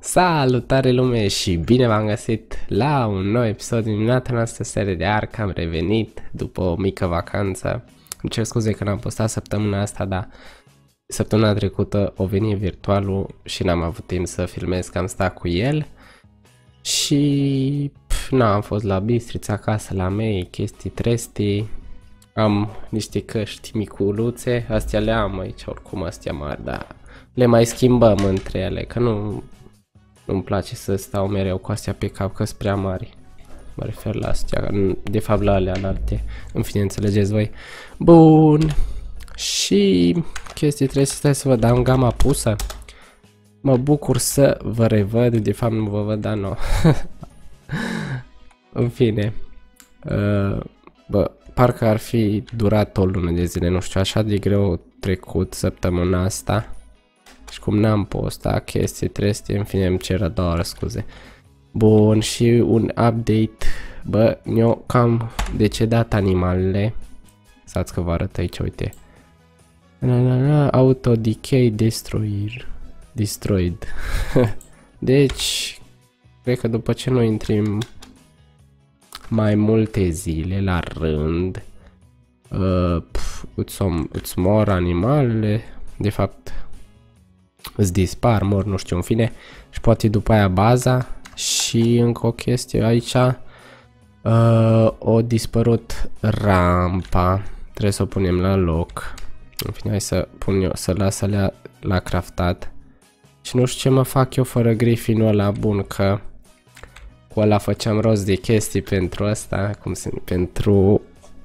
Salutare lume și bine v-am găsit la un nou episod din noastră serie de Ark. Am revenit după o mică vacanță. Îmi cer scuze că n-am postat săptămâna asta, dar săptămâna trecută o veni virtualul și n-am avut timp să filmez, că am stat cu el. Și am fost la Bistrița, acasă la mei, chestii trestii. Am niște căști miculuțe, astea le am aici, oricum astea mari, dar le mai schimbăm între ele, că nu-mi place să stau mereu cu astea pe cap, că sunt prea mari. Mă refer la astea, de fapt la alea alte, în fine, înțelegeți voi. Bun, și chestii trebuie să vă dau gama pusă. Mă bucur să vă revăd, de fapt nu vă văd, dar nu. În fine, bă, parcă ar fi durat o lună de zile, nu știu, așa de greu trecut săptămâna asta. Și cum n-am postat chestii trestii, în fine îmi cer doar scuze. Bun, și un update. Bă, mi-au cam decedat animalele. Stați că vă arăt aici, uite. Auto decay destroyed. Deci, cred că după ce noi intrim mai multe zile la rând, îți mor animalele, de fapt îți dispar, mor, nu știu, în fine, și poate după aia baza. Și încă o chestie aici, o dispărut rampa, trebuie să o punem la loc. În fine, hai să pun eu, să las alea la craftat. Și nu știu ce mă fac eu fără griffinul ăla bun, că cu ăla făceam rost de chestii pentru asta, pentru,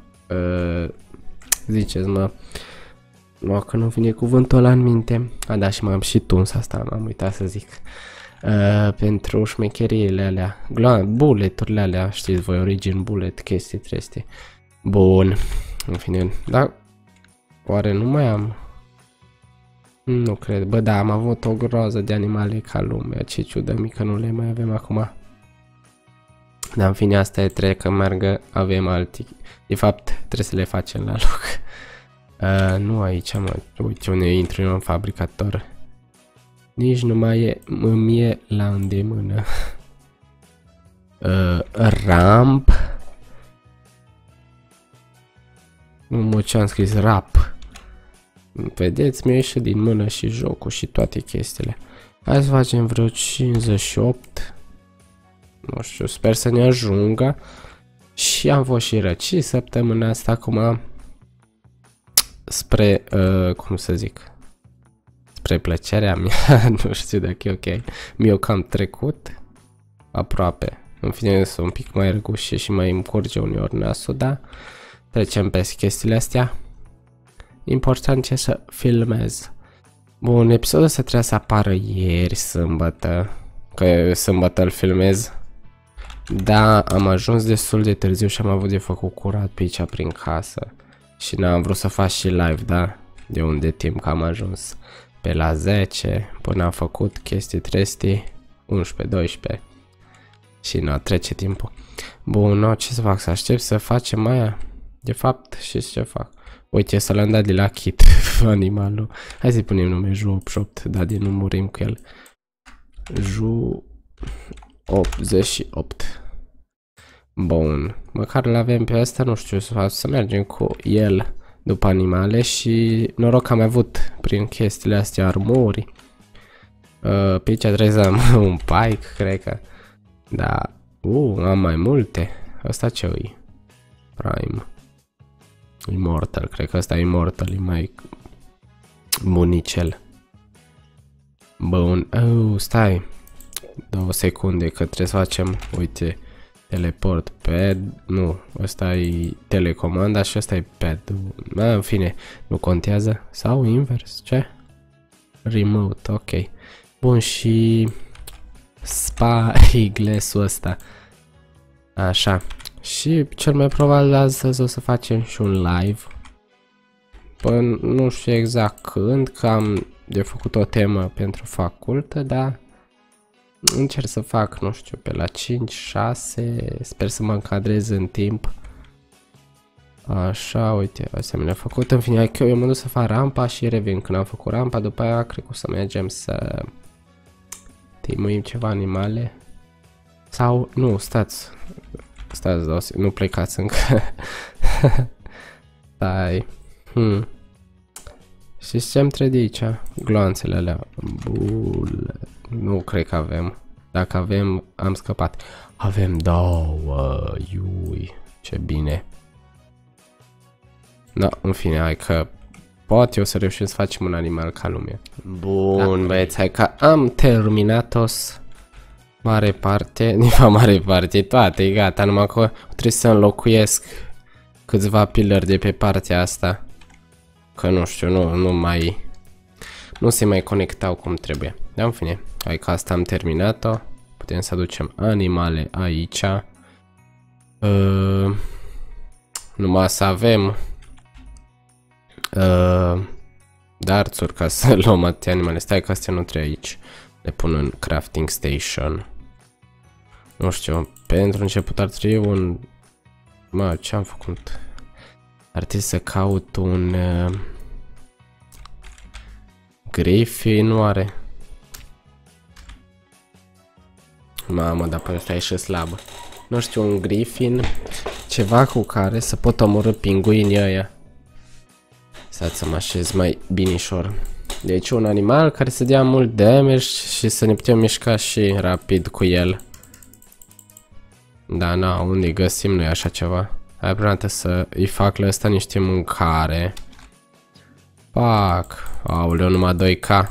ziceți mă, nu, că nu vine cuvântul ăla în minte. A, da, și m-am și tuns, asta m-am uitat să zic. Pentru șmecheriile alea, bullet-urile alea, știți voi, origin bullet, chestii trestii. Bun, în fine, dar oare nu mai am? Nu cred, bă, da, am avut o groază de animale ca lumea, ce ciudă mică, nu le mai avem acum. Dar în fine, asta e, trebuie că meargă, avem alții, de fapt trebuie să le facem la loc. Nu aici, mă, uite unde intru eu în fabricator. Nici nu mai îmi e la îndemână. Ramp. Nu ce am scris, rap. Vedeți, mi-a ieșit din mână și jocul și toate chestiile. Hai să facem vreo 58. Nu știu, sper să ne ajungă. Și am fost și răcit săptămâna asta acum. Spre, cum să zic, spre plăcerea mea, nu știu dacă e ok, mi-o cam trecut, aproape, în fine sunt un pic mai răgușe și mai îmi curge uneori nasul, dar trecem pe chestiile astea. Important e să filmez. Bun, episodul ăsta trebuia să apară ieri, sâmbătă, că sâmbătă îl filmez, dar am ajuns destul de târziu și am avut de făcut curat pe aici prin casă. Și n-am vrut să fac și live, da? De unde timp că am ajuns pe la 10, până am făcut chestii trestii, 11-12. Și nu, trece timpul. Bun, no, ce să fac? Să aștept să facem aia? De fapt, știți ce fac? Uite, să l-am dat de la kit animalul. Hai să-i punem nume Ju 88, dar de nu murim cu el. Ju 88. Bun, măcar l-avem pe asta, nu știu, să mergem cu el după animale și noroc că am avut prin chestiile astea armuri. Pe aici trebuie să am un pike, cred că. Da, am mai multe. Asta ce-i? Prime. Immortal, cred că asta e Immortal, e mai bunicel. Bun, stai 2 secunde că trebuie să facem, uite, teleport pad, nu, ăsta e telecomanda și ăsta e pad. În fine, nu contează. Sau invers, ce? Remote, ok. Bun, și spyglass-ul ăsta. Așa. Și cel mai probabil astăzi o să facem și un live. Păi nu știu exact când, că am de făcut o temă pentru facultă, dar încerc să fac, nu știu, pe la 5-6, sper să mă încadrez în timp. Așa, uite, astea mi le-am făcut, în fine, eu mă duc să fac rampa și revin când am făcut rampa, după aia cred că o să mergem să Tăimuim ceva animale. Sau, nu, stați, nu plecați încă. Stai. Știți ce-mi trebuie aici? Gloanțele alea. Bul. Nu cred că avem. Dacă avem, am scăpat. Avem 2. Iui, ce bine. Da, în fine, hai că poate o să reușim să facem un animal ca lumea. Bun, da, băieți, hai că am terminat-o. Mare parte, mare parte, toate, e gata, numai că trebuie să înlocuiesc câțiva pillar de pe partea asta. Că nu știu, nu se mai conectau cum trebuie. Dar în fine, hai că asta am terminat-o. Putem să aducem animale aici. Numai să avem darțuri ca să luăm atâtea animale. Stai că astea nu trebuie aici. Le pun în crafting station. Nu știu, pentru început ar trebui un... Mă, ce am făcut? Ar trebui să caut un... Griffin, nu are. Mamă, dar pe ăsta e și slabă. Nu știu, un Griffin, ceva cu care să pot omorâ pinguinii ăia. Să mă așez mai binișor. Deci un animal care să dea mult damage și să ne putem mișca și rapid cu el. Da, na, unde găsim noi așa ceva? Hai prima dată să îi fac la ăsta niște mâncare. Pac! Aoleu, numai 2K.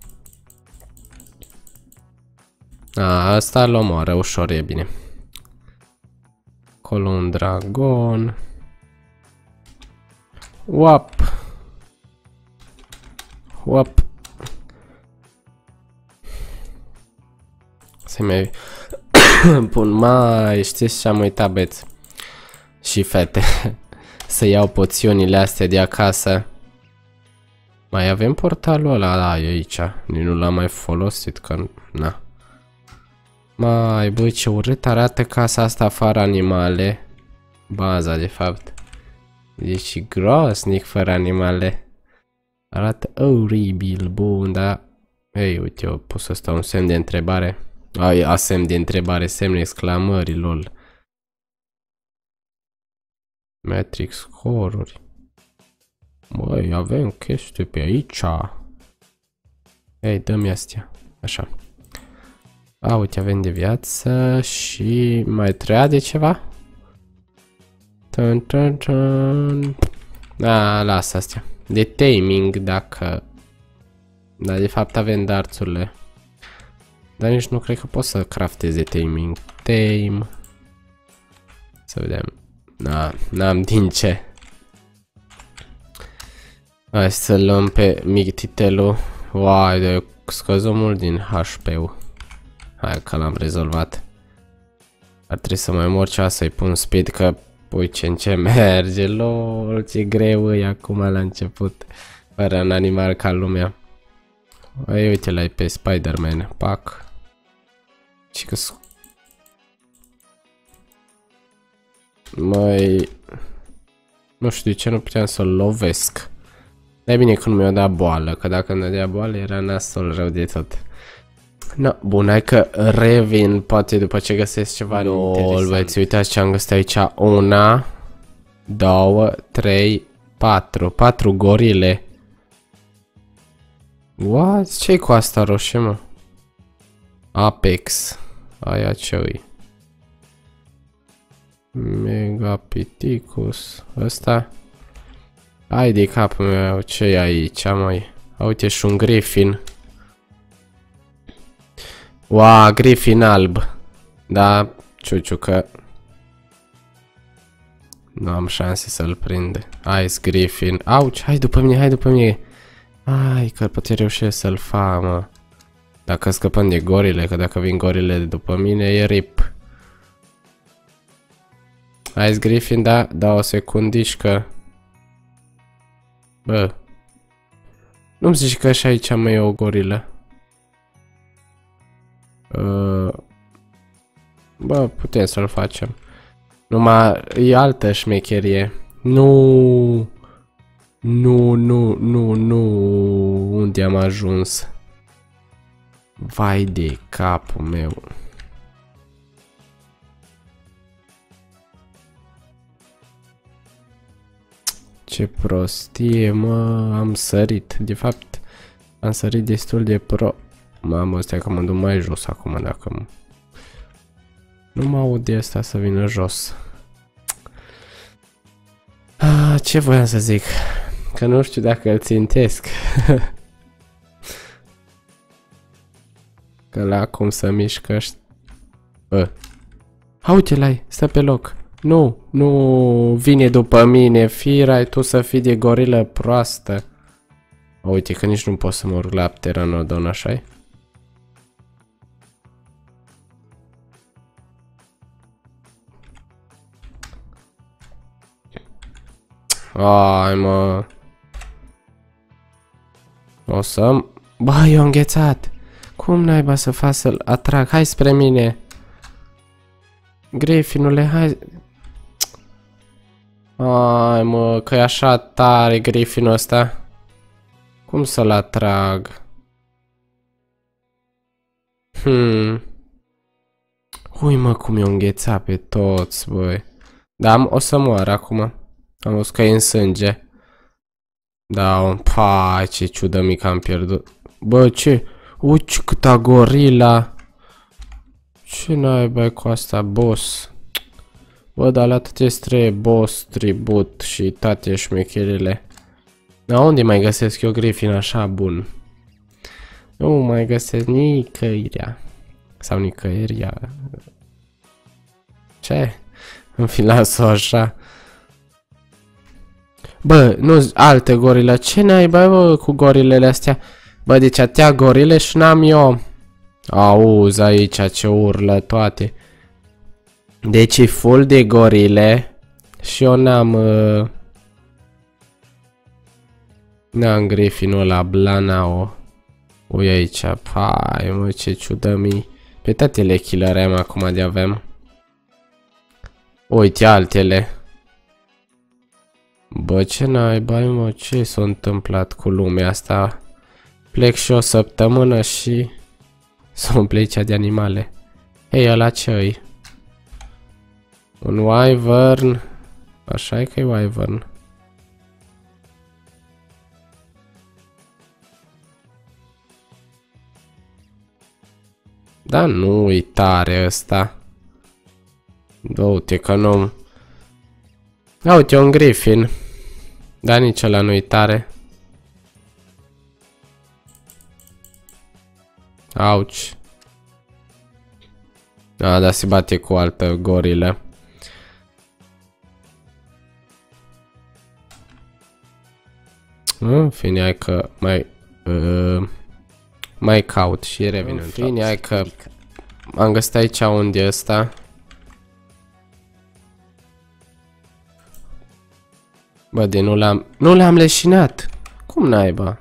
Asta îl omoară ușor, e bine. Acolo un dragon. Uap! Uap! Se mai pun, mai știți ce am uitat, beți? Și fete. Să iau poțiunile astea de acasă. Mai avem portalul ăla, da, e aici. Nici nu l-am mai folosit, că na. Mai, băi, ce urât arată casa asta fără animale. Baza, de fapt. Deci groasnic fără animale. Arată oribil, bun, dar... Ei, uite, eu pus ăsta un semn de întrebare. A semn de întrebare, semn exclamării, lol. Matrix score-uri. Băi, avem chestii pe aici. Ei, dă-mi astea. Așa. A, uite, avem de viață și mai treia de ceva? A, lasă astea. De taming, dacă... Dar de fapt avem darțurile. Dar nici nu cred că pot să crafteze taming. Tame. Să vedem. N-am din ce. Hai să luăm pe Mictitelul. Uai, de scăzut mult din HP-ul. Hai că l-am rezolvat. Ar trebui să mai mor ceva să-i pun speed, că uite în ce merge. Lol, ce greu e acum la început. Fără un animal ca lumea. Ai, uite l-ai pe Spider-Man. Pac. Și că... Mai... Nu știu de ce nu puteam să-l lovesc. E bine că nu mi-a dat boală, că dacă mi-a dat boală era nasol rău de tot. No, bun, hai că revin, poate după ce găsesc ceva interesant. Băieți, uitați ce am găsit aici. 1, 2, 3, 4. 4 gorile. What? Ce-i cu asta roșie, mă? Apex. Aia ce-i? Megapiticus. Ăsta? Hai de capul meu, ce-i aici, mai? Uite și un Griffin. Wow, Griffin alb. Da, ciuciucă. Nu am șanse să-l prind. Ice Griffin. Auci, hai după mine, hai după mine. Hai, că poate reușesc să-l fac, mă. Dacă scăpăm de gorile, că dacă vin gorile după mine, e rip. Ice Griffin, da, da o secundișcă. Bă. Nu-mi zici că și aici mai e o gorilă. Bă, putem să-l facem. Numai e altă șmecherie. Nu. Nu. Unde am ajuns? Vai de capul meu. Ce prostie, mă, am sărit. De fapt, am sărit destul de pro. Mamă, stai că mă duc mai jos acum dacă nu mă aud de asta să vină jos. Ce voiam să zic? Că nu știu dacă îl țintesc. Că la cum să mișcă uite-l-ai, stă pe loc. Nu vine după mine, firai tu să fii de gorilă proastă. Uite că nici nu pot să mă urc la Pteranodon, așa-i? Ai, mă. O să... Bă, eu înghețat. Cum naiba să fac să-l atrag? Hai spre mine. Griffinule, hai. Ai, mă, că e așa tare Griffinul ăsta. Cum să-l atrag? Ui, mă, cum i-o înghețat pe toți, băi. Da, o să moară acum. Am văzut că e în sânge. Da, pai, ce ciudă mică am pierdut. Bă, ce? Uci, câta gorila. Ce naiba cu asta, boss? Bă, dar la atât îți trebuie boss, tribut și toate șmecherile. Dar unde mai găsesc eu Griffin așa bun? Nu mai găsesc nicăirea. Sau nicăieria. Ce? Îmi fi las-o așa. Bă, nu alte gorile. Ce naiba, bă, cu gorilele astea? Bă, deci atâtea gorile și n-am eu. Auzi aici ce urlă toate. Deci e full de gorile. Și eu n-am... N-am Griffinul ăla, Blanao. Ui aici, pai, mă, ce ciudă mi. Pe toate killere am acum de avem. Uite altele. Bă, ce naiba, mă, ce s-a întâmplat cu lumea asta? Plec și o săptămână și... s-o plec de animale. Hei, ăla ce-i? Un wyvern. Așa e că e wyvern. Da, nu e tare ăsta. Du-te că nu... Uite, un Griffin. Dar nici ăla nu e tare. Auci. Da, se bate cu altă gorilă. În fine, hai că mai caut și revin. În fine, hai că am găsit aici unde e ăsta. Bă, de nu l-am leșinat. Cum naiba?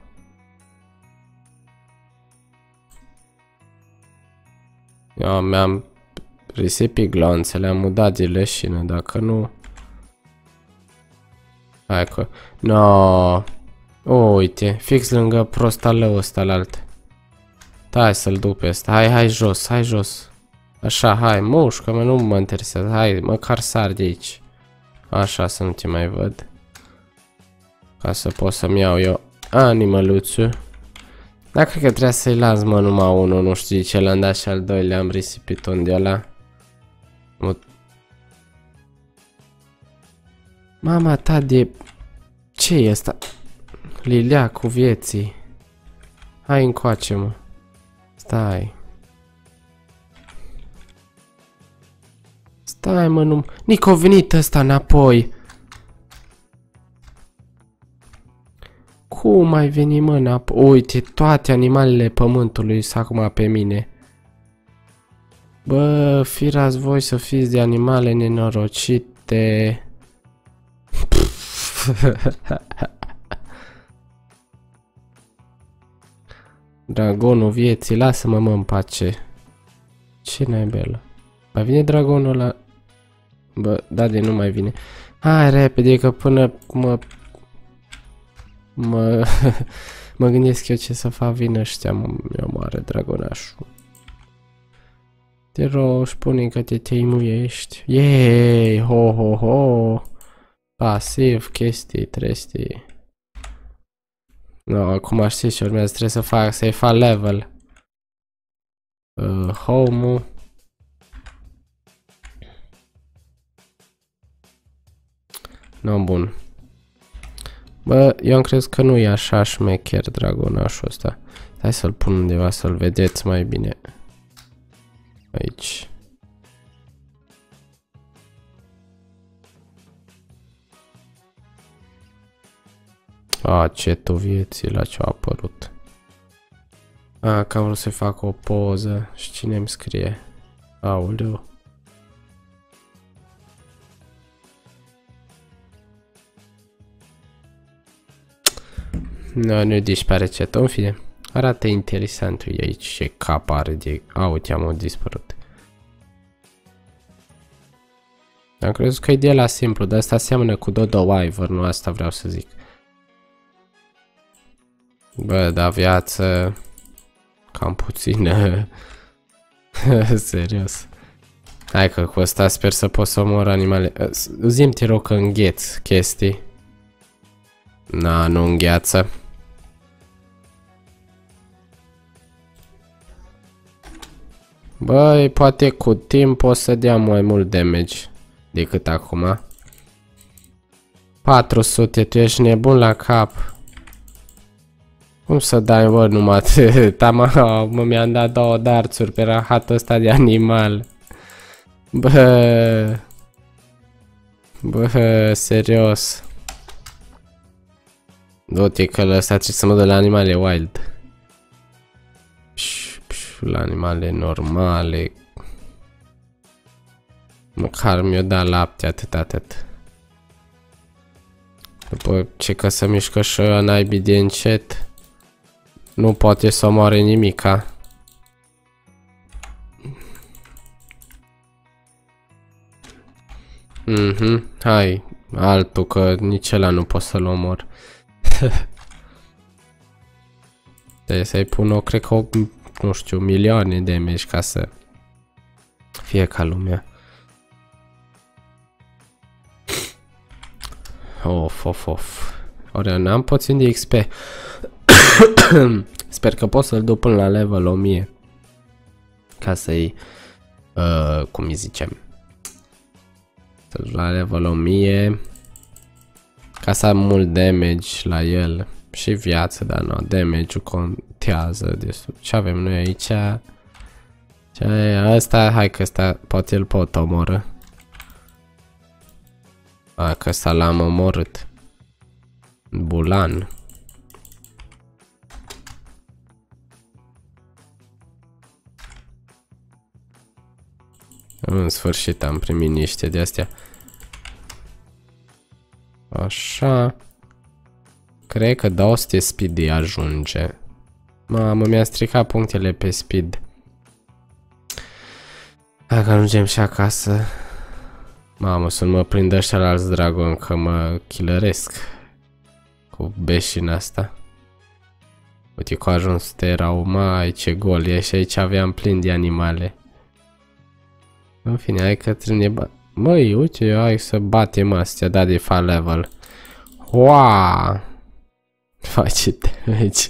Eu mi-am risipit glonțele, am udat de leșină, dacă nu... Hai că... No. Uite, fix lângă prostalău ăsta la alt. Hai să-l duc pe ăsta, hai jos, hai jos. Așa, hai, mușcă, mă, nu mă interesează, hai, măcar sar de aici. Așa, să nu te mai văd. Ca să pot să-mi iau eu animăluțul. Dar cred că trebuie să-i las, mă, numai unul, nu știu ce l-am dat și al doilea am risipit unde ăla. Mama ta de... Ce e asta? Lilea cu vieții. Hai încoace, mă. Stai. Stai, mă, nu... Nici-o venit ăsta înapoi. Cum ai venit, mă, înapoi? Uite, toate animalele pământului sunt acum pe mine. Bă, firați voi să fiți de animale nenorocite. Dragonul vieții, lasă-mă, mă, în pace. Ce naibelă? Mai vine dragonul ăla? Bă, da, de nu mai vine. Hai repede, că până Mă gândesc eu ce să fac, vin ăștia, mi-o moare dragonașul. Te rog, spune că te teimuiești. Yeee, ho, ho, ho. Pasiv, chestii, trestii. No, acum știți ce urmează, trebuie să fac, să-i fac level. Home-ul. No, bun. Bă, eu am crezut că nu e așa șmecher dragonașul ăsta. Hai să-l pun undeva să-l vedeți mai bine. Aici. A, ce tu vieții la ce a apărut. A, că am vrut să fac o poză. Și cine îmi scrie? Aoleu. No, nu dispare cetul, în fine. Arată interesant aici ce cap are de... A, uite, am dispărut. Am crezut că e de la simplu, dar asta seamănă cu Dodo Wyvern, nu asta vreau să zic. Bă, da, viață... Cam puțină. Serios. Hai că cu asta sper să pot să omor animale. Zi-mi, te rog, că îngheț chestii. Na, nu îngheață. Băi, poate cu timp o să dea mai mult damage decât acum. 400, tu ești nebun la cap. Cum să dai, bă, numai atât? Mă, mi-am dat 2 darțuri pe rahatul ăsta de animal. Bă... Bă, serios. Du-te că ăsta trebuie să mă dă la animale wild. La animale normale. Măcar mi-o da lapte, atât. După ce că să mișcă și ăia naibii de încet, nu poate să omoare nimica. Hai, altul, că nici ăla nu pot să-l omor. Trebuie să-i pun cred că nu știu, milioane de damage ca să fie ca lumea. Of. Ori n-am puțin de XP. Sper că pot să-l duc până la level 1000. Ca să-i... cum îi zicem? Să-l duc la level 1000. Ca să am mult damage la el. Și viață, dar nu, damage-ul contează destul. Ce avem noi aici? Asta, hai că ăsta, poate îl pot omoră. A, că ăsta l-am omorât. Bulan. În sfârșit am primit niște de astea. Așa. Cred că 200 speed îi ajunge. Mamă, mi-a stricat punctele pe speed. Dacă ajungem și acasă. Mamă, să nu mă prind ăștia la alți dragon, că mă killăresc. Cu beșina asta. Uite că a ajuns terau, mai ce gol e, și aici aveam plin de animale. În fine, hai că trebuie ne măi, uite, hai să batem astea, da, de fa level. Wow! Face-te aici.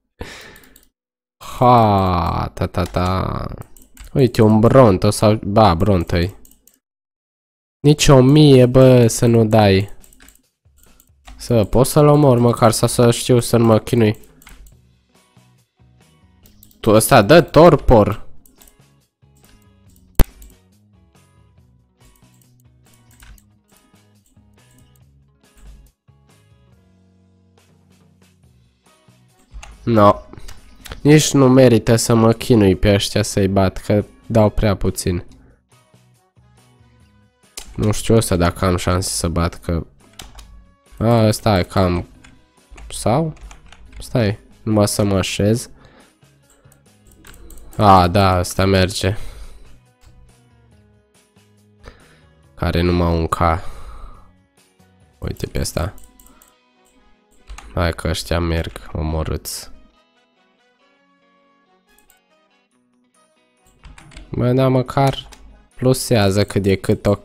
Ha, ta. Uite, un bronto sau... Ba, bronto-i. Nici 1000, bă, să nu dai. Să pot să-l omor măcar, să știu să nu mă chinui. Tu ăsta dă torpor. No. Nici nu merită să mă chinui pe ăștia să-i bat, că dau prea puțin. Nu știu ăsta dacă am șanse să bat, că... A, stai, cam... Sau? Stai, numai să mă așez. A, da, asta merge. Care numai un K. Uite pe asta. Hai că ăștia merg omorâți. Bă, da, măcar plusează cât de cât ok.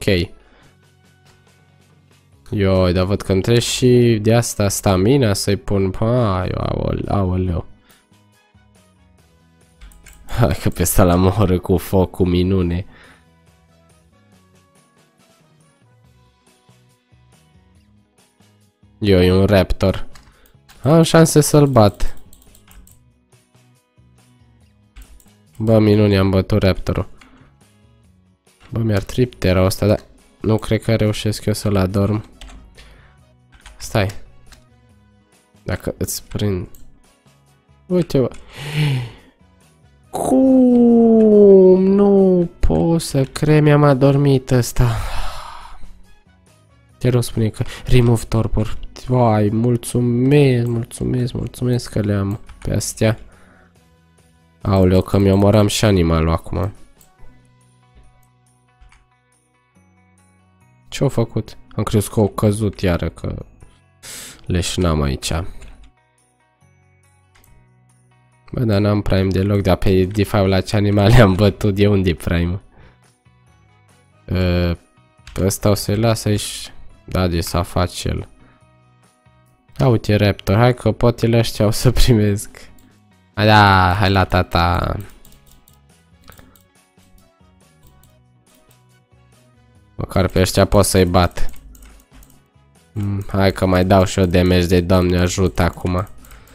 Ioi, dar văd că îmi trebuie și de asta stamina să-i pun. Ai, aoleu. Hai că pe ăsta l-am omorât cu foc, cu minune. Eu, e un raptor. Am șanse să-l bat. Bă, minune, am bătut raptorul. Bă, mi-ar triptera ăsta, dar nu cred că reușesc eu să-l adorm. Stai. Dacă îți prind... Uite, bă. Cum? Nu pot să cred, mi-am adormit ăsta. Te rog, spune că remove torpor. Vai, mulțumesc că le-am pe astea. Aoleu, că mi omoram și animalul acum. Ce-au făcut? Am crezut că au căzut iară, că leșinam aici. Bă, dar n-am prime deloc, dar pe default la ce animale am bătut, de unde prime? Ăsta o să-i las aici. Da, de s-a fac el. A, uite, raptor, hai că potele ăștia o să primesc. A, da, hai la tata. Măcar pe ăștia pot să-i bat. Hai că mai dau și eu damage de Doamne ajută acum.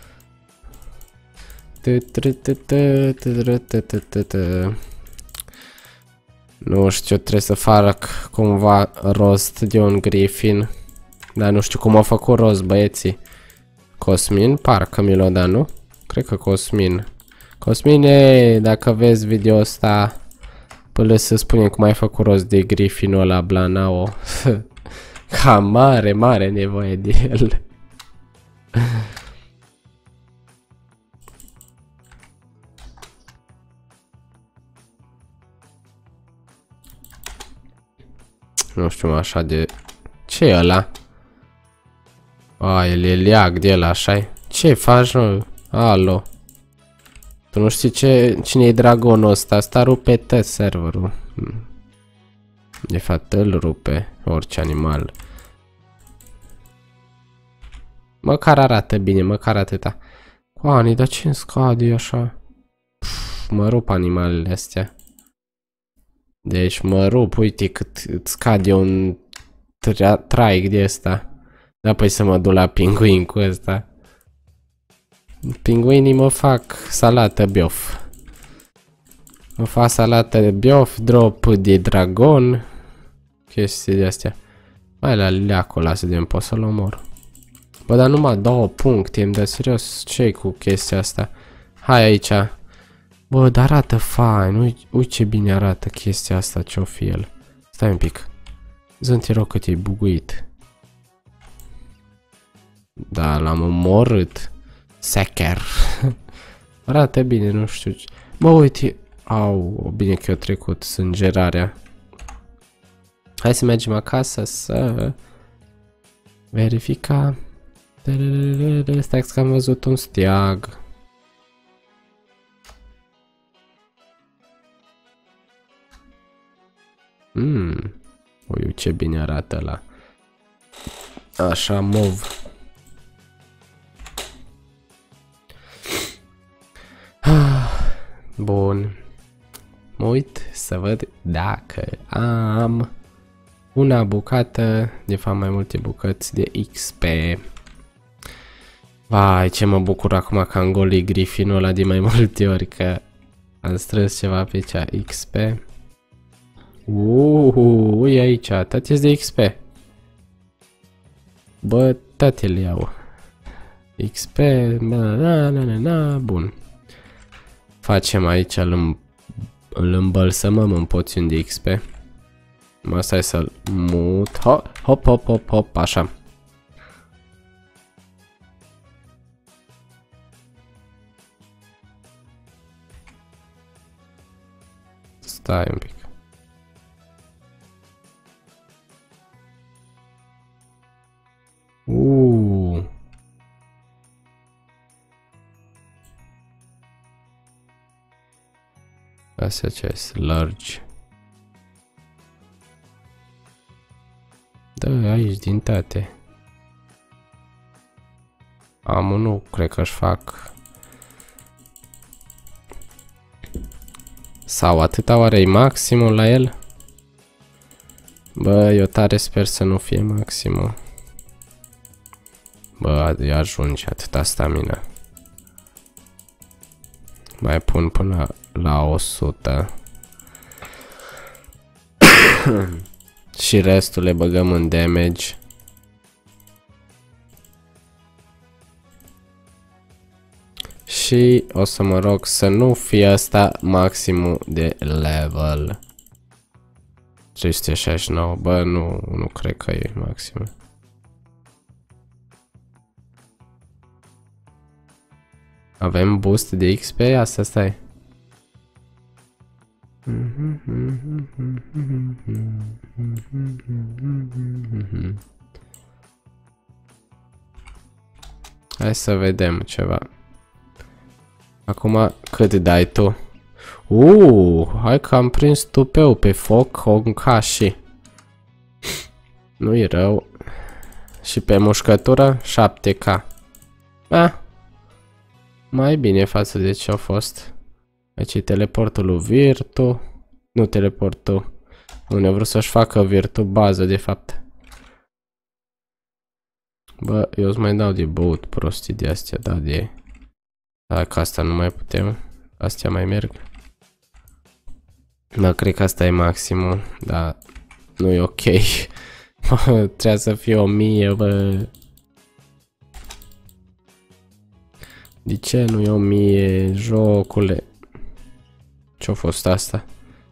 Nu știu, trebuie să fac cumva rost de un griffin. Dar nu știu cum au făcut rost băieții. Cosmin, parcă mi l-o dat, nu? Cred că Cosmin. Cosmine, dacă vezi video ăsta, până să spune cum ai făcut rost de griffinul ăla Blanao. Cam mare nevoie de el. Nu știu, așa de... Ce e ăla? A, el e leag de el, așa-i? Ce faci, mă? Alo. Tu nu știi cine e dragonul ăsta? Asta rupe tot serverul. De fapt, îl rupe orice animal. Măcar arată bine, măcar atâta. Coani, dar ce-mi scade așa? Pff, mă rup animalele astea. Deci mă rup, uite cât îți scade un traic de ăsta. Da, păi să mă duc la pinguin cu ăsta. Pinguinii mă fac salată biof. Mă fac salată de biof, drop de dragon. Chestii de astea. Mai la leacul ăla să vedem, pot să-l omor. Bă, dar numai 2 puncte, îmi dă serios, ce cu chestia asta? Hai aici. Bă, dar arată fain, uite ce bine arată chestia asta, ce-o fi el. Stai un pic. Zi-mi te rog cât e buguit. Da, l-am omorât. Secher. Arată bine, nu știu ce. Bă, uite. Au, bine că eu trecut sângerarea. Hai să mergem acasă să verifica. Stai că am văzut un steag. Ui, ce bine arată ăla. Așa, mov. Bun. Mă uit să văd dacă am una bucată, de fapt mai multe bucăți de XP. Vai, ce mă bucur acum că am golit griffinul ăla de mai multe ori, că am strâns ceva pe cea XP. Ui, aici, toate de XP. Bă, toate le iau. XP, bun. Facem aici, îl îmbălsămăm în poțiuni de XP. Mă, stai să-l mut. Hop, așa. Stai un pic. astea ce sunt? Large. Da, aici din toate. Am nu cred că își fac. Sau atâta oare e maximul la el? Bă, eu tare sper să nu fie maximul. Bă, ajunge atâta stamina. Mai pun până la 100. Și restul le băgăm în damage. Și o să mă rog să nu fie asta maximul de level. 369, bă, nu cred că e maximul. Avem boost de XP? Asta stai. Hai să vedem ceva. Acum cât dai tu? Hai că am prins tupeu pe foc, Honkashi. Nu-i rău. Și pe mușcătură 7k. Mai bine față de ce a fost. Aici e teleportul lui Virtu. Nu teleportul. Unde a vrut să-și facă Virtu bază de fapt. Bă, eu îți mai dau de băut prostii de astea, da, de... Dacă asta nu mai putem, astea mai merg. Da, cred că asta e maximul, dar nu e ok. Trebuie să fie 1000, bă. De ce nu e 1000, jocule? Ce-a fost asta?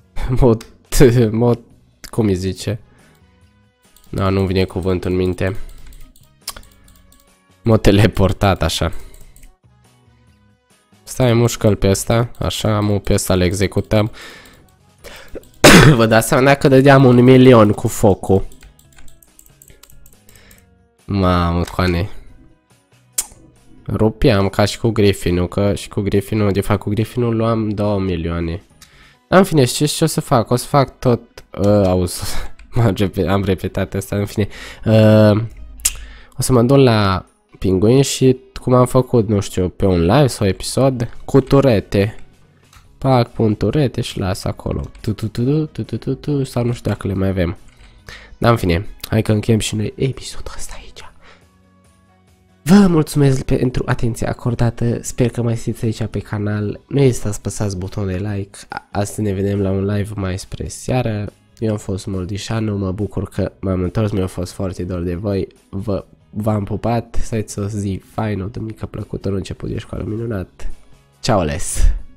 Mod, cum îi zice? Da, nu vine cuvântul în minte. M-a teleportat așa. Stai, mușcă-l pe ăsta. Așa, pe ăsta le executăm. Vă dați seama dacă dădeam 1.000.000 cu focul. Mamă, coane. Rupeam ca și cu Griffinul, că și cu Griffinul, de fapt cu Griffinul luam 2 milioane. În fine, știți ce o să fac? O să fac tot... auzi, am repetat asta, în fine. O să mă duc la Pinguin și cum am făcut, nu știu, pe un live sau episod, cu turete. Pac, pun turete și las acolo. Sau nu știu dacă le mai avem. Dar în fine, hai că încheiem și noi episodul ăsta aici. Vă mulțumesc pentru atenția acordată, sper că mai sunteți aici pe canal. Nu ezitați să apăsați butonul de like. Astăzi ne vedem la un live mai spre seară. Eu am fost Moldișanu, mă bucur că m-am întors, mi-a fost foarte dor de voi. V-am pupat, să aveți o zi faină, o duminică plăcută, un început de școală minunat. Ceau les!